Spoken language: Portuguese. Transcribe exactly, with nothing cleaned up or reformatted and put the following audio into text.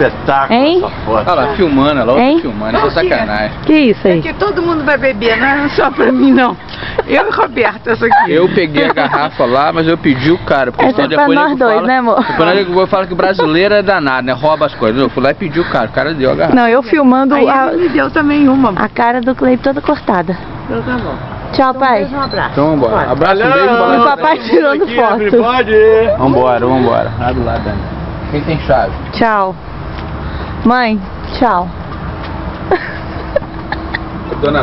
espetáculo Hein? essa foto. Olha lá, filmando, ela outra Hein? filmando, isso é sacanagem. Que isso aí? Aqui todo mundo vai beber, não é só pra mim não. Eu e Roberto, essa aqui. Eu peguei a garrafa lá, mas eu pedi o cara, porque Essa senão é pra depois nós nego dois, fala, né, amor? Depois nego vou falar que o brasileiro é danado, né? Rouba as coisas. Eu fui lá e pedi o cara, o cara deu a garrafa. Não, eu filmando Aí a, ele me deu também uma. a cara do Cleito toda cortada. Então tá bom. Tchau, pai. Um abraço. Então vambora. Abraço, um beijo, E o bola. papai tirando foto. Pode. Vambora, vambora. Lá do lado, Dani. Quem tem chave? Tchau. Mãe, tchau. Dona